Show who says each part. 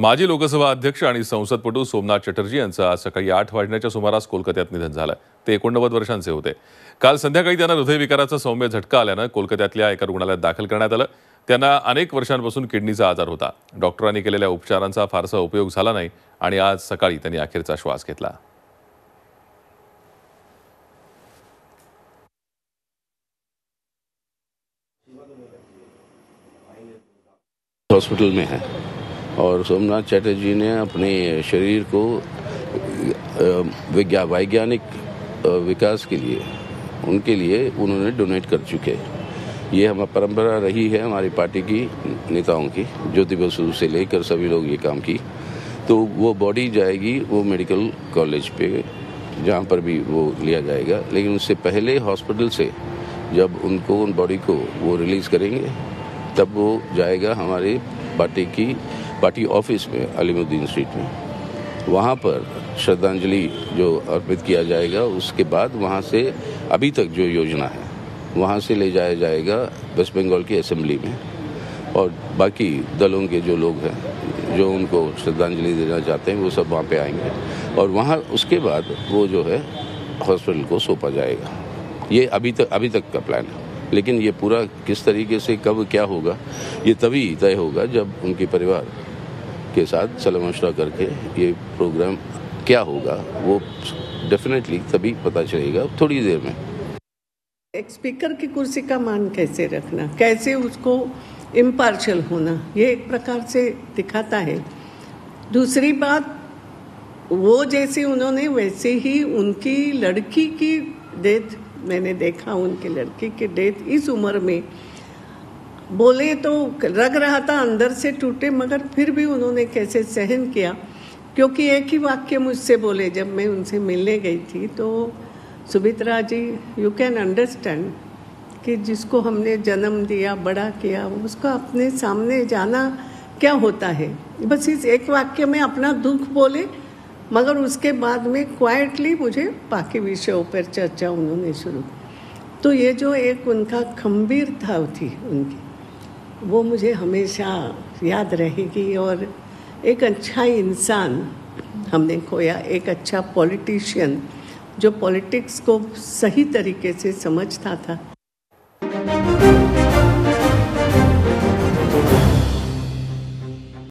Speaker 1: माजी लोकसभा अध्यक्ष आणि संसदपटू सोमनाथ चटर्जी यांचं आज सकाळी 8 वाजण्याच्या सुमारास कोलकात्यात निधन झालं. ते 89 वर्षांचे होते. काल संध्याकाळी त्यांना हृदयविकाराचा सौम्य झटका आल्यानं कोलकात्यातल्या एका रुग्णालयात दाखल करण्यात आलं. त्यांना अनेक वर्षांपासून किडनीचा आजार होता. डॉक्टरांनी केलेल्या उपचारांचा फारसा उपयोग झाला नाही आणि आज सकाळी त्यांनी अखेरचा श्वास घेतला.
Speaker 2: हॉस्पिटल में है और सोमनाथ चटर्जी ने अपने शरीर को वैज्ञानिक विकास के लिए उनके लिए उन्होंने डोनेट कर चुके. ये हमारी परंपरा रही है हमारी पार्टी की नेताओं की, ज्योति बसु से लेकर सभी लोग ये काम की. तो वो बॉडी जाएगी वो मेडिकल कॉलेज पे जहाँ पर भी वो लिया जाएगा, लेकिन उससे पहले हॉस्पिटल से जब उनको उन बॉडी को वो रिलीज़ करेंगे तब वो जाएगा हमारे पार्टी ऑफिस में अलीमुद्दीन स्ट्रीट में. वहाँ पर श्रद्धांजलि जो अर्पित किया जाएगा, उसके बाद वहाँ से अभी तक जो योजना है वहाँ से ले जाया जाएगा वेस्ट बंगाल की असेंबली में, और बाकी दलों के जो लोग हैं जो उनको श्रद्धांजलि देना चाहते हैं वो सब वहाँ पे आएंगे, और वहाँ उसके बाद वो जो है हॉस्पिटल को सौंपा जाएगा. ये अभी तक का प्लान है, लेकिन ये पूरा किस तरीके से कब क्या होगा ये तभी तय होगा जब उनके परिवार के साथ सलाह मशवरा करके ये प्रोग्राम क्या होगा वो डेफिनेटली तभी पता चलेगा थोड़ी देर में.
Speaker 3: एक स्पीकर की कुर्सी का मान कैसे रखना, कैसे उसको इम्पार्शियल होना, ये एक प्रकार से दिखाता है. दूसरी बात, वो जैसे उन्होंने वैसे ही उनकी लड़की की डेथ मैंने देखा. उनकी लड़की की डेथ इस उम्र में, बोले तो लग रहा था अंदर से टूटे, मगर फिर भी उन्होंने कैसे सहन किया. क्योंकि एक ही वाक्य मुझसे बोले जब मैं उनसे मिलने गई थी, तो Sumitra ji, you can understand कि जिसको हमने जन्म दिया, बड़ा किया, उसको अपने सामने जाना क्या होता है. बस इस एक वाक्य में अपना दुख बोले, मगर उसके बाद में क्वाइटली मुझे बाकी विषयों पर चर्चा उन्होंने शुरू. तो ये जो एक उनका खंभीरता थी उनकी, वो मुझे हमेशा याद रहेगी. और एक अच्छा इंसान हमने खोया, एक अच्छा पॉलिटिशियन जो पॉलिटिक्स को सही तरीके से समझता था.